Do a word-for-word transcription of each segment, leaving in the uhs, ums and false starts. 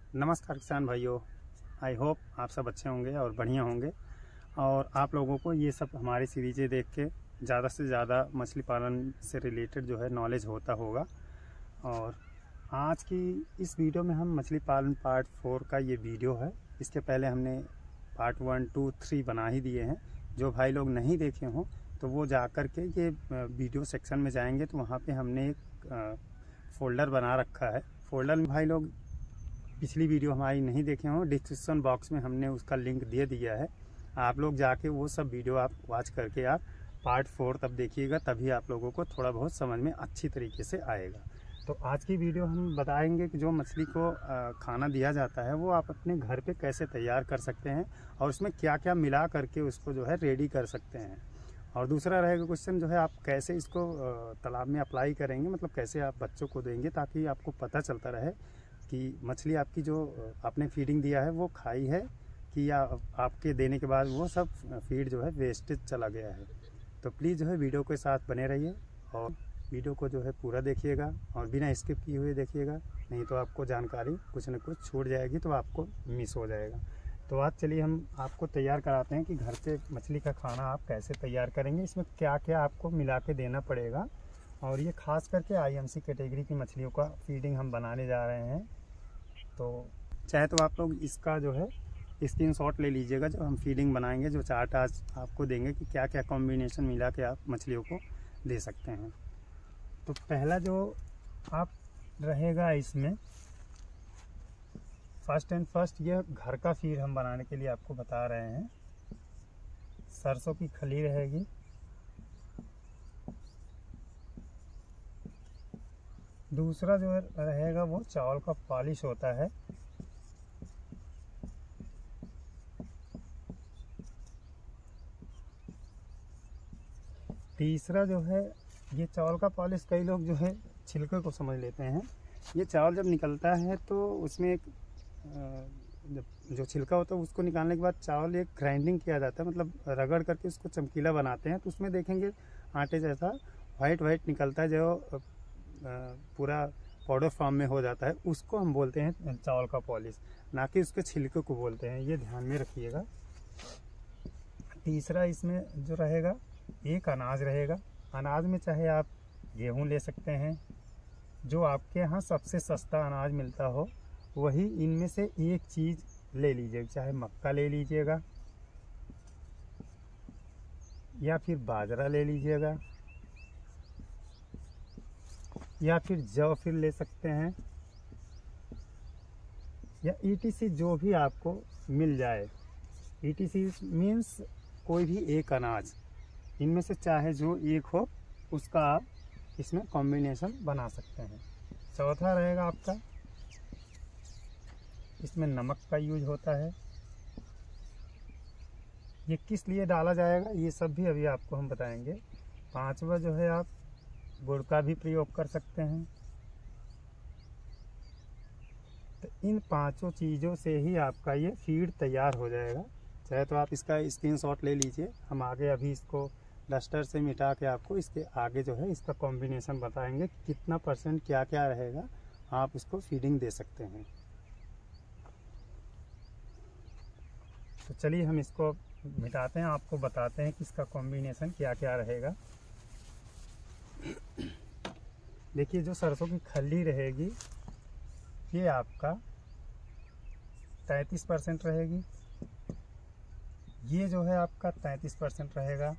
नमस्कार किसान भाइयों, आई होप आप सब अच्छे होंगे और बढ़िया होंगे और आप लोगों को ये सब हमारी सीरीज़ें देख के ज़्यादा से ज़्यादा मछली पालन से रिलेटेड जो है नॉलेज होता होगा। और आज की इस वीडियो में हम मछली पालन पार्ट फोर का ये वीडियो है। इसके पहले हमने पार्ट वन टू थ्री बना ही दिए हैं। जो भाई लोग नहीं देखे हों तो वो जा कर के ये वीडियो सेक्शन में जाएंगे तो वहाँ पे हमने एक फ़ोल्डर बना रखा है। फ़ोल्डर में भाई लोग पिछली वीडियो हमारी नहीं देखे हों, डिस्क्रिप्शन बॉक्स में हमने उसका लिंक दे दिया है। आप लोग जाके वो सब वीडियो आप वॉच करके आप पार्ट फोर तब देखिएगा, तभी आप लोगों को थोड़ा बहुत समझ में अच्छी तरीके से आएगा। तो आज की वीडियो हम बताएंगे कि जो मछली को खाना दिया जाता है वो आप अपने घर पे कैसे तैयार कर सकते हैं और उसमें क्या क्या मिला करके उसको जो है रेडी कर सकते हैं। और दूसरा रहेगा क्वेश्चन जो है आप कैसे इसको तालाब में अप्लाई करेंगे, मतलब कैसे आप बच्चों को देंगे ताकि आपको पता चलता रहे कि मछली आपकी जो आपने फीडिंग दिया है वो खाई है कि या आपके देने के बाद वो सब फीड जो है वेस्टेज चला गया है। तो प्लीज़ जो है वीडियो के साथ बने रहिए और वीडियो को जो है पूरा देखिएगा और बिना स्किप किए हुए देखिएगा, नहीं तो आपको जानकारी कुछ न कुछ छूट जाएगी तो आपको मिस हो जाएगा। तो आज चलिए हम आपको तैयार कराते हैं कि घर पे मछली का खाना आप कैसे तैयार करेंगे, इसमें क्या क्या आपको मिला के देना पड़ेगा। और ये खास करके आई एम सी कैटेगरी की मछलियों का फीडिंग हम बनाने जा रहे हैं। तो चाहे तो आप लोग इसका जो है स्क्रीनशॉट ले लीजिएगा जो हम फीडिंग बनाएंगे, जो चार्ट आज आपको देंगे कि क्या क्या कॉम्बिनेशन मिला के आप मछलियों को दे सकते हैं। तो पहला जो आप रहेगा इसमें फर्स्ट एंड फर्स्ट ये घर का फीड हम बनाने के लिए आपको बता रहे हैं। सरसों की खली रहेगी, दूसरा जो रहेगा वो चावल का पॉलिश होता है, तीसरा जो है ये चावल का पॉलिश कई लोग जो है छिलके को समझ लेते हैं। ये चावल जब निकलता है तो उसमें एक जब जो छिलका होता है उसको निकालने के बाद चावल एक ग्राइंडिंग किया जाता है, मतलब रगड़ करके उसको चमकीला बनाते हैं। तो उसमें देखेंगे आटे जैसा वाइट वाइट निकलता है जो पूरा पाउडर फॉर्म में हो जाता है, उसको हम बोलते हैं चावल का पॉलिश, ना कि उसके छिलके को बोलते हैं। ये ध्यान में रखिएगा। तीसरा इसमें जो रहेगा एक अनाज रहेगा। अनाज में चाहे आप गेहूं ले सकते हैं, जो आपके यहाँ सबसे सस्ता अनाज मिलता हो वही इनमें से एक चीज़ ले लीजिएगा। चाहे मक्का ले लीजिएगा या फिर बाजरा ले लीजिएगा या फिर जौ फिर ले सकते हैं, या ई टी सी जो भी आपको मिल जाए। ई टी सी मीन्स कोई भी एक अनाज, इनमें से चाहे जो एक हो उसका आप इसमें कॉम्बिनेशन बना सकते हैं। चौथा रहेगा आपका, इसमें नमक का यूज होता है। ये किस लिए डाला जाएगा ये सब भी अभी आपको हम बताएंगे। पांचवा जो है आप गुड़ का भी प्रयोग कर सकते हैं। तो इन पांचों चीज़ों से ही आपका ये फीड तैयार हो जाएगा। चाहे तो आप इसका स्क्रीनशॉट ले लीजिए, हम आगे अभी इसको डस्टर से मिटा के आपको इसके आगे जो है इसका कॉम्बिनेशन बताएंगे कितना परसेंट क्या क्या रहेगा, आप इसको फीडिंग दे सकते हैं। तो चलिए हम इसको मिटाते हैं, आपको बताते हैं कि इसका कॉम्बिनेशन क्या क्या रहेगा। देखिए जो सरसों की खली रहेगी ये आपका तैंतीस परसेंट रहेगी, ये जो है आपका तैंतीस परसेंट रहेगा।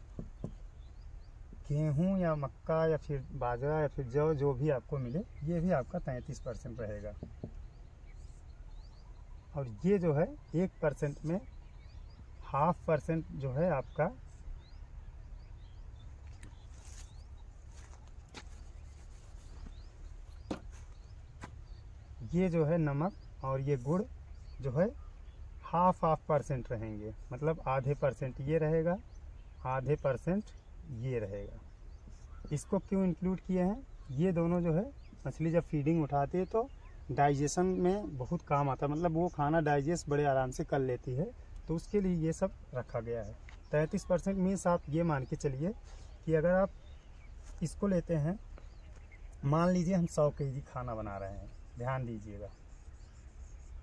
गेहूँ या मक्का या फिर बाजरा या फिर जौ जो भी आपको मिले ये भी आपका तैंतीस परसेंट रहेगा। और ये जो है एक परसेंट में हाफ परसेंट जो है आपका ये जो है नमक और ये गुड़ जो है हाफ हाफ परसेंट रहेंगे, मतलब आधे परसेंट ये रहेगा, आधे परसेंट ये रहेगा। इसको क्यों इंक्लूड किए हैं, ये दोनों जो है मछली जब फीडिंग उठाती है तो डाइजेशन में बहुत काम आता है, मतलब वो खाना डाइजेस्ट बड़े आराम से कर लेती है, तो उसके लिए ये सब रखा गया है। तैंतीस परसेंट मीन्स आप ये मान के चलिए कि अगर आप इसको लेते हैं, मान लीजिए हम सौ के जी खाना बना रहे हैं, ध्यान दीजिएगा,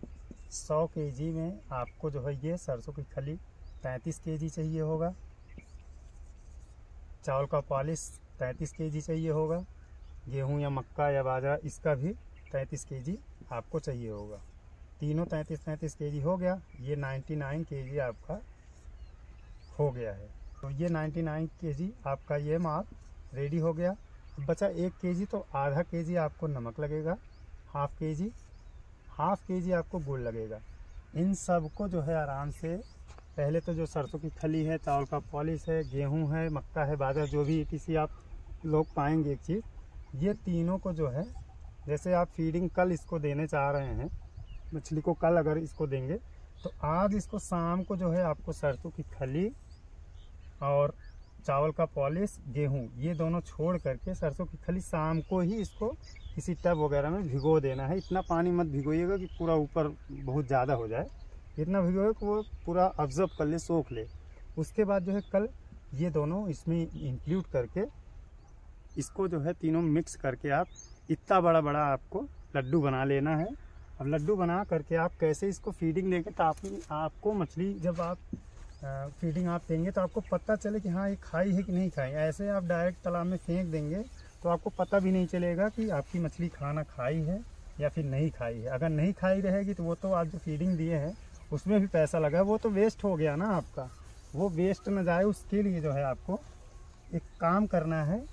सौ केजी में आपको जो है ये सरसों की खली पैंतीस केजी चाहिए होगा, चावल का पॉलिश तैंतीस केजी चाहिए होगा, गेहूं या मक्का या बाजरा इसका भी तैंतीस केजी आपको चाहिए होगा। तीनों तैंतीस तैंतीस केजी हो गया। ये निन्यानवे केजी आपका हो गया है। तो ये निन्यानवे केजी आपका ये माप रेडी हो गया। अब बचा एक केजी, तो आधा केजी आपको नमक लगेगा, हाफ के जी हाफ के जी आपको गुड़ लगेगा। इन सब को जो है आराम से पहले तो जो सरसों की खली है, चावल का पॉलिश है, गेहूं है, मक्का है, बाजरा, जो भी किसी आप लोग पाएंगे एक चीज़, ये तीनों को जो है जैसे आप फीडिंग कल इसको देने चाह रहे हैं मछली को, कल अगर इसको देंगे तो आज इसको शाम को जो है आपको सरसों की खली और चावल का पॉलिश, गेहूं, ये दोनों छोड़ करके सरसों की खली शाम को ही इसको किसी टब वगैरह में भिगो देना है। इतना पानी मत भिगोइएगा कि पूरा ऊपर बहुत ज़्यादा हो जाए, इतना भिगोए कि वो पूरा ऑब्जर्व कर ले, सोख ले। उसके बाद जो है कल ये दोनों इसमें इंक्लूड करके इसको जो है तीनों मिक्स करके आप इतना बड़ा बड़ा आपको लड्डू बना लेना है। अब लड्डू बना करके आप कैसे इसको फीडिंग देंगे, ताकि आपको मछली जब आप फीडिंग आप देंगे तो आपको पता चले कि हाँ ये खाई है कि नहीं खाई। ऐसे आप डायरेक्ट तालाब में फेंक देंगे तो आपको पता भी नहीं चलेगा कि आपकी मछली खाना खाई है या फिर नहीं खाई है। अगर नहीं खाई रहेगी तो वो तो आप जो फीडिंग दिए हैं उसमें भी पैसा लगा, वो तो वेस्ट हो गया ना आपका। वो वेस्ट न जाए उसके लिए जो है आपको एक काम करना है।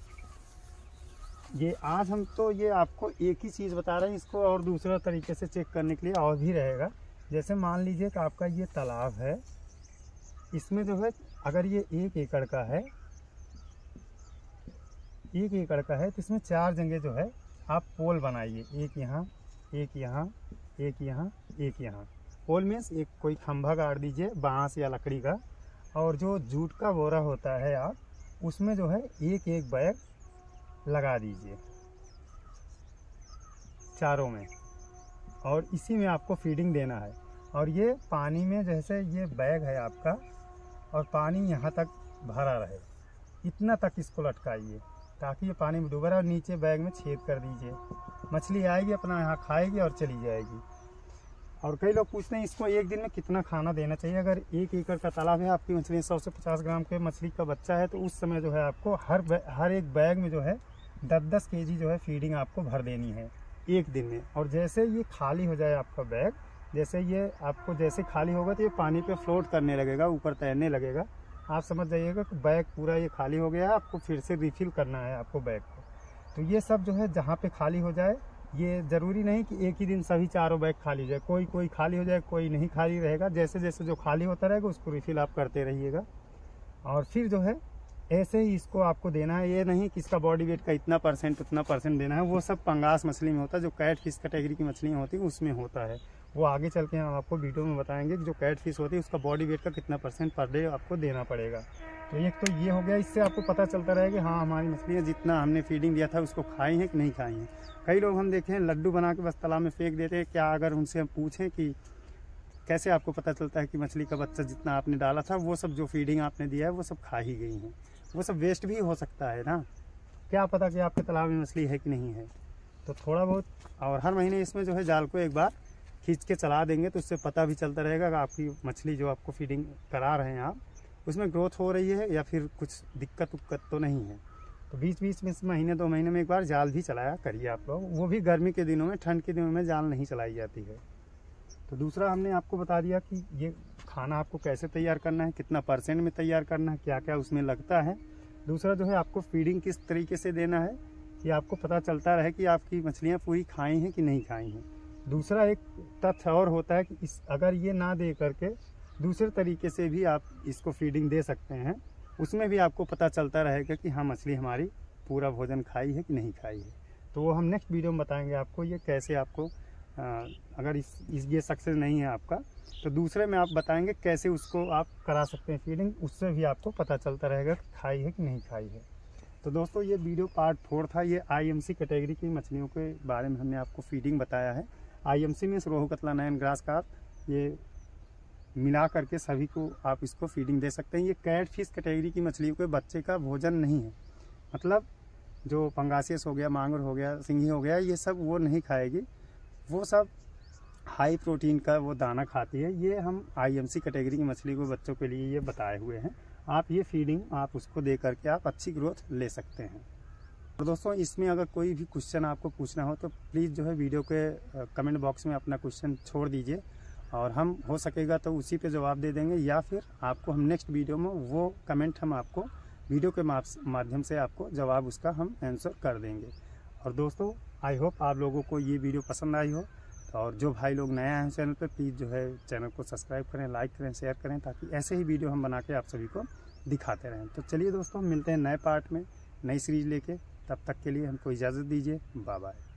ये आज हम तो ये आपको एक ही चीज़ बता रहे हैं, इसको और दूसरा तरीके से चेक करने के लिए और भी रहेगा। जैसे मान लीजिए कि आपका ये तालाब है, इसमें जो है अगर ये एक एकड़ का है एक एकड़ का है तो इसमें चार जगह जो है आप पोल बनाइए, एक यहाँ, एक यहाँ, एक यहाँ, एक यहाँ। पोल में एक कोई खंभा गाड़ दीजिए बांस या लकड़ी का, और जो जूट का बोरा होता है आप उसमें जो है एक एक बैग लगा दीजिए चारों में, और इसी में आपको फीडिंग देना है। और ये पानी में जैसे ये बैग है आपका और पानी यहाँ तक भरा रहे, इतना तक इसको लटकाइए ताकि ये पानी में डूबा रहे, और नीचे बैग में छेद कर दीजिए। मछली आएगी अपना यहाँ खाएगी और चली जाएगी। और कई लोग पूछते हैं इसको एक दिन में कितना खाना देना चाहिए। अगर एक एकड़ का तालाब है, आपकी मछली सौ से पचास ग्राम के मछली का बच्चा है, तो उस समय जो है आपको हर हर एक बैग में जो है दस दस के जी जो है फीडिंग आपको भर देनी है एक दिन में। और जैसे ये खाली हो जाए आपका बैग, जैसे ये आपको जैसे खाली होगा तो ये पानी पे फ्लोट करने लगेगा, ऊपर तैरने लगेगा। आप समझ जाइएगा कि बैग पूरा ये खाली हो गया है, आपको फिर से रिफिल करना है आपको बैग को। तो ये सब जो है जहाँ पे खाली हो जाए, ये ज़रूरी नहीं कि एक ही दिन सभी चारों बैग खाली हो जाए, कोई कोई खाली हो जाए, कोई नहीं खाली रहेगा। जैसे जैसे जो खाली होता रहेगा उसको रिफिल आप करते रहिएगा। और फिर जो है ऐसे ही इसको आपको देना है। ये नहीं कि इसका बॉडी वेट का इतना परसेंट उतना परसेंट देना है, वो सब पंगास मछली में होता है। जो कैट फिश कैटेगरी की मछलियाँ होती हैं उसमें होता है, वो आगे चल के हम आपको वीडियो में बताएंगे कि जो कैट फिश होती है उसका बॉडी वेट का कितना परसेंट पर डे आपको देना पड़ेगा। तो एक तो ये हो गया, इससे आपको पता चलता रहेगा हाँ हमारी मछलियाँ जितना हमने फीडिंग दिया था उसको खाई हैं कि नहीं खाई हैं। कई लोग हम देखें लड्डू बना के बस तालाब में फेंक देते हैं। क्या अगर उनसे हम पूछें कि कैसे आपको पता चलता है कि मछली का बच्चा जितना आपने डाला था वो सब जो फीडिंग आपने दिया है वो सब खा ही गई हैं, वो सब वेस्ट भी हो सकता है ना। क्या पता कि आपके तालाब में मछली है कि नहीं है। तो थोड़ा बहुत, और हर महीने इसमें जो है जाल को एक बार खींच के चला देंगे तो उससे पता भी चलता रहेगा कि आपकी मछली जो आपको फीडिंग करा रहे हैं आप उसमें ग्रोथ हो रही है या फिर कुछ दिक्कत उक्कत तो नहीं है। तो बीच बीच में इस महीने दो महीने में एक बार जाल भी चलाया करिए आप लोग, वो भी गर्मी के दिनों में। ठंड के दिनों में जाल नहीं चलाई जाती है। तो दूसरा हमने आपको बता दिया कि ये खाना आपको कैसे तैयार करना है, कितना परसेंट में तैयार करना है, क्या क्या उसमें लगता है। दूसरा जो है आपको फीडिंग किस तरीके से देना है कि आपको पता चलता रहे कि आपकी मछलियाँ पूरी खाई हैं कि नहीं खाई हैं। दूसरा एक तथ्य और होता है कि इस अगर ये ना दे करके दूसरे तरीके से भी आप इसको फीडिंग दे सकते हैं, उसमें भी आपको पता चलता रहेगा कि हाँ मछली हमारी पूरा भोजन खाई है कि नहीं खाई है। तो वो हम नेक्स्ट वीडियो में बताएंगे आपको ये कैसे आपको आ, अगर इस, इस ये सक्सेस नहीं है आपका तो दूसरे में आप बताएंगे कैसे उसको आप करा सकते हैं फीडिंग, उससे भी आपको पता चलता रहेगा खाई है कि नहीं खाई है। तो दोस्तों ये वीडियो पार्ट फोर था। ये आईएमसी कैटेगरी की मछलियों के बारे में हमने आपको फीडिंग बताया है। आईएमसी मीन्स रोहू, कतला, नयन, ग्रास कार्प, ये मिला करके सभी को आप इसको फीडिंग दे सकते हैं। ये कैट फिश कैटेगरी की मछलियों के बच्चे का भोजन नहीं है, मतलब जो पंगासियस हो गया, मांगुर हो गया, सिंघी हो गया, ये सब वो नहीं खाएगी। वो सब हाई प्रोटीन का वो दाना खाती है। ये हम आईएमसी कैटेगरी की मछली को बच्चों के लिए ये बताए हुए हैं। आप ये फीडिंग आप उसको दे करके आप अच्छी ग्रोथ ले सकते हैं। और दोस्तों इसमें अगर कोई भी क्वेश्चन आपको पूछना हो तो प्लीज़ जो है वीडियो के कमेंट बॉक्स में अपना क्वेश्चन छोड़ दीजिए और हम हो सकेगा तो उसी पे जवाब दे देंगे, या फिर आपको हम नेक्स्ट वीडियो में वो कमेंट हम आपको वीडियो के माध्यम से आपको जवाब उसका हम आंसर कर देंगे। और दोस्तों आई होप आप लोगों को ये वीडियो पसंद आई हो, और जो भाई लोग नया हैं चैनल पर प्लीज़ जो है चैनल को सब्सक्राइब करें, लाइक करें, शेयर करें, ताकि ऐसे ही वीडियो हम बना के आप सभी को दिखाते रहें। तो चलिए दोस्तों मिलते हैं नए पार्ट में नई सीरीज लेके, तब तक के लिए हमको इजाज़त दीजिए। Bye bye.